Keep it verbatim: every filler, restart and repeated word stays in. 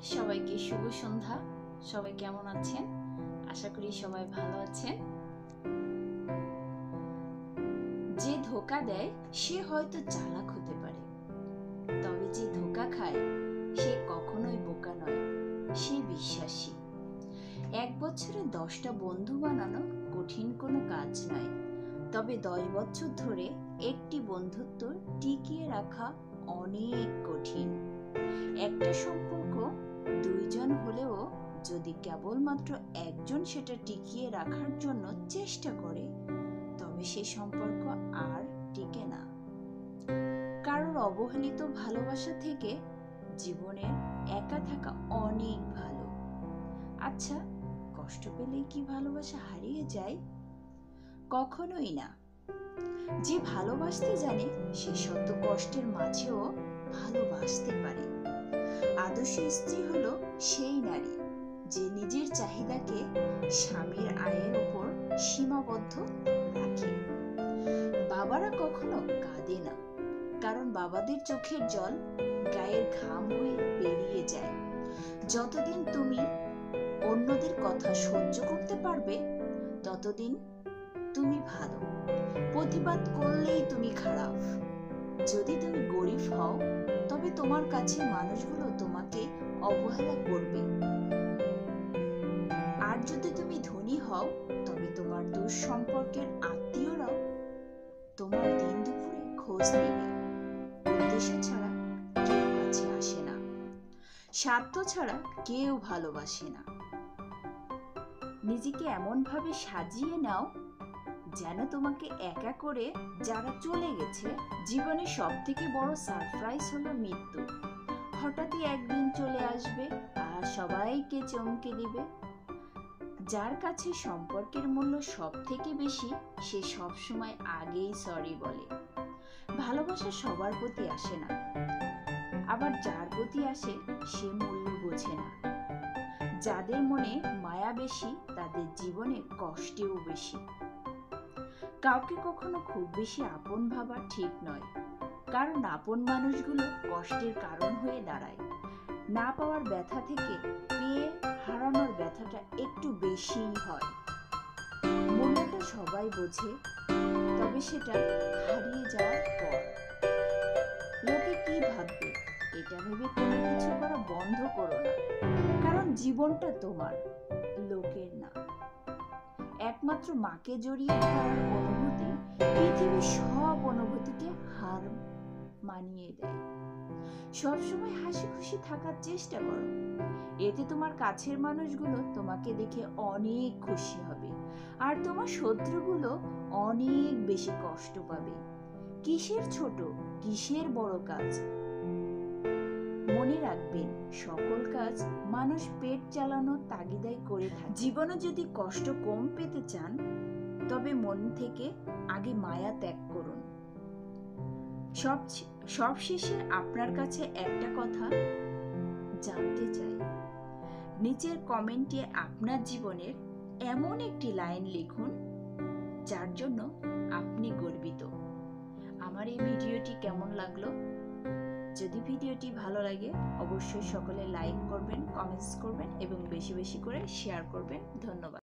সবাইকে শুভ সন্ধ্যা। সবাই কেমন আছেন? আশা করি সবাই ভালো আছেন। যে ধোঁকা দেয় সে হয়তো চালাক হতে পারে, তবে যে ধোঁকা খায় সে কখনোই বোকা নয়, সে বিশ্বাসী। এক বছরে দশটা বন্ধু বানানো কঠিন কোনো কাজ নয়, তবে দশ বছর ধরে একটি বন্ধুত্ব টিকিয়ে রাখা অনেক কঠিন। একটা সম্পর্ক দুইজন হলেও যদি কেবলমাত্র একজন সেটা টিকিয়ে রাখার জন্য চেষ্টা করে, তবে সে সম্পর্ক আর টিকে না। কারোর অবহেলিত ভালোবাসা থেকে জীবনের একা থাকা অনেক ভালো। আচ্ছা, কষ্ট পেলেই কি ভালোবাসা হারিয়ে যায়? কখনোই না। যে ভালোবাসতে জানে সে শত কষ্টের মাঝেও ভালোবাসতে পারে। আদর্শ স্ত্রী হলো সেই নারী যে নিজের চাহিদাকে স্বামীর আয়ের উপর সীমাবদ্ধ রাখে। বাবারা কখনো কাঁদে না, কারণ বাবাদের চোখের জল গায়ের ঘাম হয়ে বেরিয়ে যায়। যতদিন তুমি অন্যদের কথা সহ্য করতে পারবে, ততদিন তুমি ভালো। প্রতিবাদ করলেই তুমি খারাপ। যদি তুমি গরিব হও, তবে তোমার কাছে মানুষগুলো তোমাকে অবহেলা করবে। আর যদি তুমি ধনী হও, তবে তোমার দূর সম্পর্কের আত্মীয়রাও তোমার দিন দুপুরে খোঁজ নেবে। উদ্দেশ্য ছাড়া কেউ কাছে আসে না, স্বার্থ ছাড়া কেউ ভালোবাসে না। নিজেকে এমন ভাবে সাজিয়ে নাও যেন তোমাকে একা করে যারা চলে গেছে। জীবনে সব থেকে বড় সারপ্রাইজ হলো মৃত্যু। হঠাৎই একদিন চলে আসবে আর সবাইকে চমকে দিবে। যার কাছে সম্পর্কের মূল্য সব থেকে বেশি, সে সব সময় আগেই সরি বলে। ভালোবাসা সবার প্রতি আসে না, আবার যার প্রতি আসে সে মূল্য বোঝে না। যাদের মনে মায়া বেশি, তাদের জীবনে কষ্টেও বেশি। কাউকে কখনো খুব বেশি আপন ভাবা ঠিক নয়, কারণ আপন মানুষগুলো কষ্টের কারণ হয়ে দাঁড়ায়। না পাওয়ার ব্যথা থেকে পেয়ে হারানোর ব্যথাটা একটু বেশিই হয়। মূল্যটা সবাই বোঝে, তবে সেটা হারিয়ে যাওয়ার পর। লোকে কি ভাববে এটা ভেবে কোনো কিছু করা বন্ধ করো না, কারণ জীবনটা তোমার, লোকের না। একমাত্র মাকে জড়িয়ে ধরার অনুভূতি পৃথিবীর সব অনুভূতিকে হার মানিয়ে দেয়। সবসময় হাসি খুশি থাকার চেষ্টা করো, এতে তোমার কাছের মানুষগুলো তোমাকে দেখে অনেক খুশি হবে, আর তোমার শত্রুগুলো অনেক বেশি কষ্ট পাবে। কিসের ছোট কিসের বড় কাজ, মনে রাখবেন সকল কাজ মানুষ পেট চালানোর তাগিদাই করে থাকে। জীবনে যদি কষ্ট কম পেতে চান, তবে মন থেকে আগে মায়া ত্যাগ করুন। সব সবশেষে আপনার কাছে একটা কথা জানতে চাই, নিচের কমেন্টে আপনার জীবনের এমন একটি লাইন লিখুন যার জন্য আপনি গর্বিত। আমার এই ভিডিওটি কেমন লাগলো? যদি ভিডিওটি ভালো লাগে অবশ্যই সকলে লাইক করবেন, কমেন্টস করবেন এবং বেশি বেশি করে শেয়ার করবেন। ধন্যবাদ।